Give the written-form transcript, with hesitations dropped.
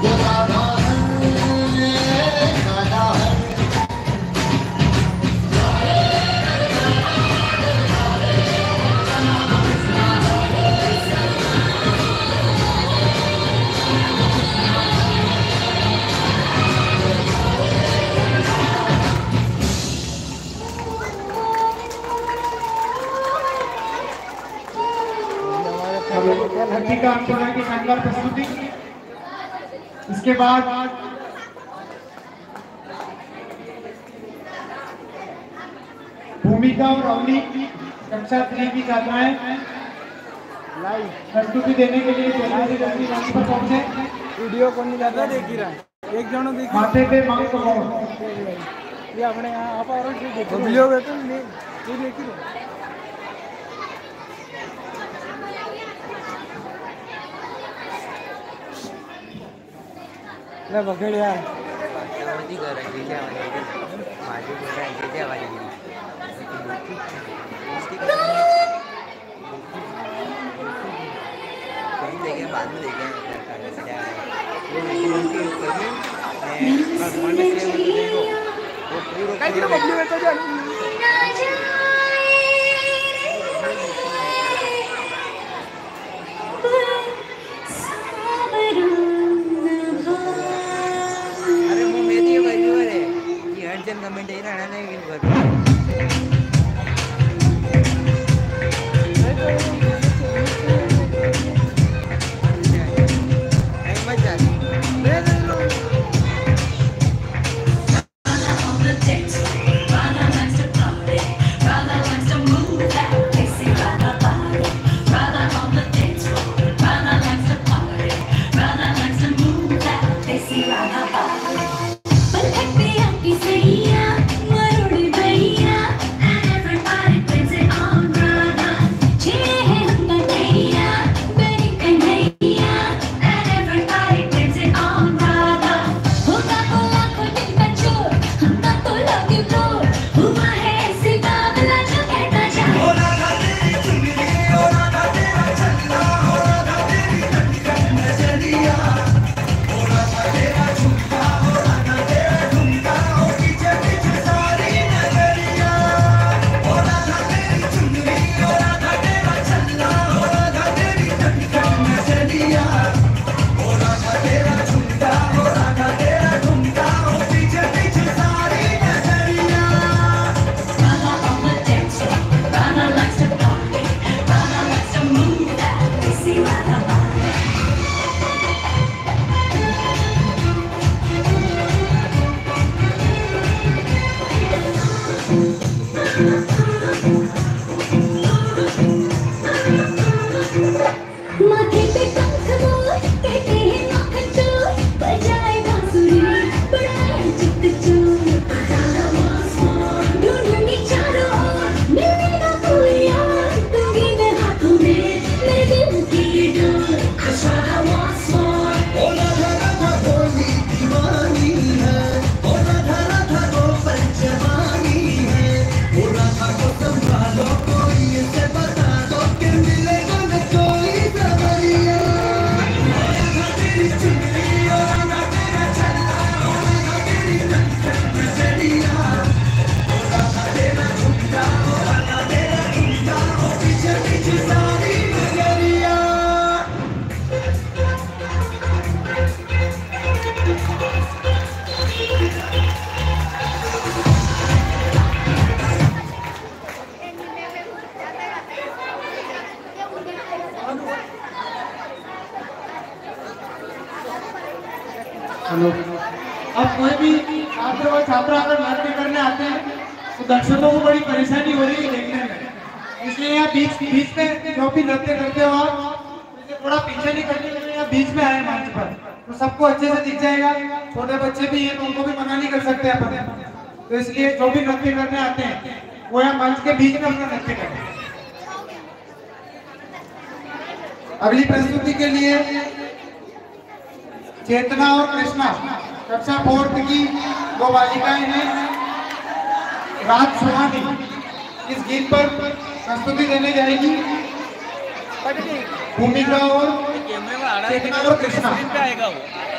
लड़की का अंतरा की शानदार प्रस्तुति। इसके बाद भूमिका और अवनी कक्षा 3 की छात्राएं लाइव प्रस्तुति देने के लिए जल्दी मंच पर पहुंचे। वीडियो कौन नहीं जाता देख ही रहा है, एक जनो देख माथे पे मांग को ये अपने यहाँ आप और देखो वीडियो में तो नहीं ये देख ही रहा ले बघड़ यार त्यामध्ये गरजेचे आवाज माझे गरजेचे आवाज कहीं देखें बाद में देखें कमेंट ही रहना नहीं अब कोई भी छात्र और छात्रा अगर नृत्य करने आते हैं तो दर्शकों को बड़ी परेशानी हो रही है देखने में। इसलिए यहाँ बीच में जो भी नृत्य करते हो आप थोड़ा पीछे नहीं करने के लिए यहाँ बीच में आए मंच पर, तो सबको अच्छे से दिख जाएगा। छोटे बच्चे भी हैं तो उनको भी मना नहीं कर सकते अपन, तो इसलिए जो भी नृत्य करने आते हैं वो यहाँ मंच के बीच में अपना नृत्य करें। अगली प्रस्तुति के लिए चेतना और कृष्णा कक्षा 4 की दो बालिकाएं हैं। रात सुहानी इस गीत पर प्रस्तुति देने जाएगी। भूमिका और चेतना और कृष्णा।